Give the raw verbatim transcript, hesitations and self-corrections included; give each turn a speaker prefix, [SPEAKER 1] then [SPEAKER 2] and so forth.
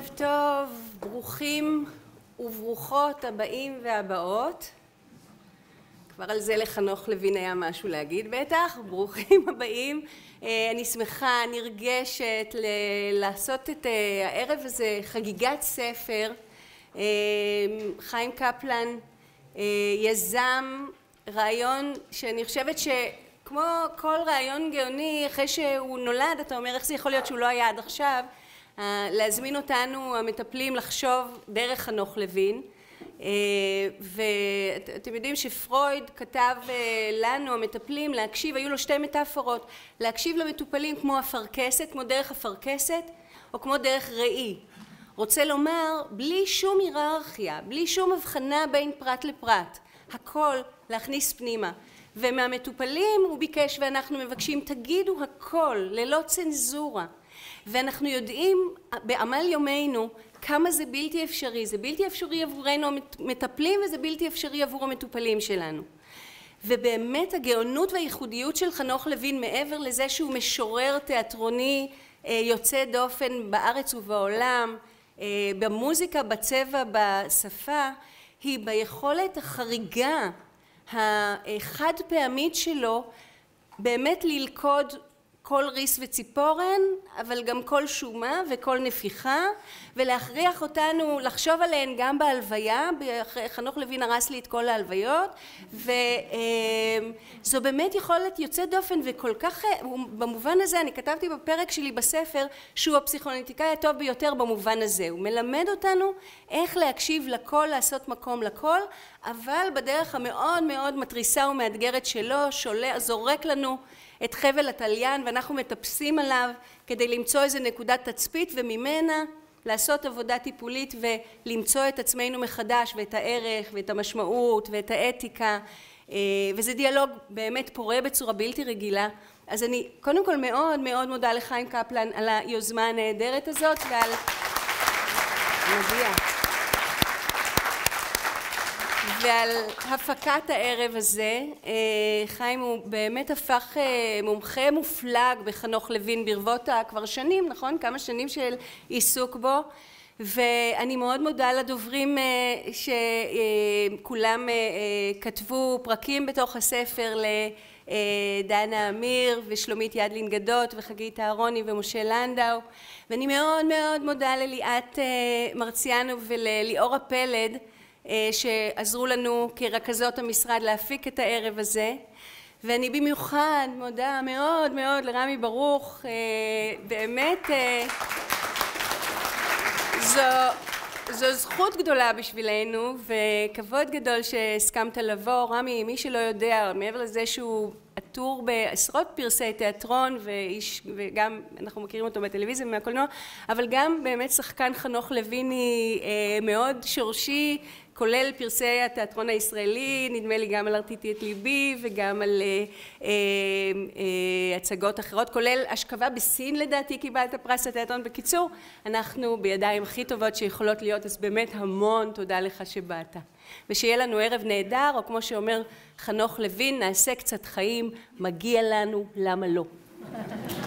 [SPEAKER 1] ערב טוב, ברוכים וברוכות הבאים והבאות. כבר על זה לחנוך לוין היה משהו להגיד בטח, ברוכים הבאים. אני שמחה, נרגשת לעשות את הערב הזה חגיגת ספר. חיים קפלן יזם רעיון שאני חושבת שכמו כל רעיון גאוני, אחרי שהוא נולד אתה אומר איך זה יכול להיות שהוא לא היה עד עכשיו, להזמין אותנו המטפלים לחשוב דרך חנוך לוין. ואתם יודעים שפרויד כתב לנו המטפלים להקשיב, היו לו שתי מטאפורות, להקשיב למטופלים כמו אפרכסת, כמו דרך אפרכסת או כמו דרך ראי. רוצה לומר בלי שום היררכיה, בלי שום הבחנה בין פרט לפרט, הכל להכניס פנימה. ומהמטופלים הוא ביקש ואנחנו מבקשים תגידו הכל ללא צנזורה. ואנחנו יודעים בעמל יומנו כמה זה בלתי אפשרי, זה בלתי אפשרי עבורנו המטפלים וזה בלתי אפשרי עבור המטופלים שלנו. ובאמת הגאונות והייחודיות של חנוך לוין מעבר לזה שהוא משורר תיאטרוני יוצא דופן בארץ ובעולם, במוזיקה, בצבע, בשפה, היא ביכולת החריגה החד פעמית שלו באמת ללכוד כל ריס וציפורן, אבל גם כל שומה וכל נפיחה, ולהכריח אותנו לחשוב עליהן גם בהלוויה. חנוך לוין הרס לי את כל ההלוויות, וזו באמת יכולת יוצאת דופן, וכל כך, במובן הזה, אני כתבתי בפרק שלי בספר, שהוא הפסיכואנליטיקאי הטוב ביותר במובן הזה. הוא מלמד אותנו איך להקשיב לכל, לעשות מקום לכל, אבל בדרך המאוד מאוד מתריסה ומאתגרת שלו, שולה, זורק לנו את חבל התליין ואנחנו מטפסים עליו כדי למצוא איזה נקודת תצפית וממנה לעשות עבודה טיפולית ולמצוא את עצמנו מחדש ואת הערך ואת המשמעות ואת האתיקה, וזה דיאלוג באמת פורה בצורה בלתי רגילה. אז אני קודם כל מאוד מאוד מודה לחיים קפלן על היוזמה הנהדרת הזאת ועל מגיע ועל הפקת הערב הזה. חיים הוא באמת הפך מומחה מופלג בחנוך לוין ברבות כבר שנים, נכון? כמה שנים של עיסוק בו, ואני מאוד מודה לדוברים שכולם כתבו פרקים בתוך הספר, לדנה אמיר ושלומית ידלין גדות וחגית אהרוני ומשה לנדאו, ואני מאוד מאוד מודה לליאת מרציאנו ולליאורה פלד שעזרו לנו כרכזות המשרד להפיק את הערב הזה, ואני במיוחד מודה מאוד מאוד לרמי ברוך. באמת זו, זו זכות גדולה בשבילנו וכבוד גדול שהסכמת לבוא. רמי, מי שלא יודע, מעבר לזה שהוא עטור בעשרות פרסי תיאטרון ואיש, וגם אנחנו מכירים אותו בטלוויזיה ומהקולנוע, אבל גם באמת שחקן חנוך לויני מאוד שורשי, כולל פרסי התיאטרון הישראלי, נדמה לי גם על הרטיטי את ליבי וגם על אה, אה, הצגות אחרות, כולל השכבה בסין לדעתי קיבלת פרס התיאטרון. בקיצור, אנחנו בידיים הכי טובות שיכולות להיות, אז באמת המון תודה לך שבאת. ושיהיה לנו ערב נהדר, או כמו שאומר חנוך לוין, נעשה קצת חיים, מגיע לנו, למה לא?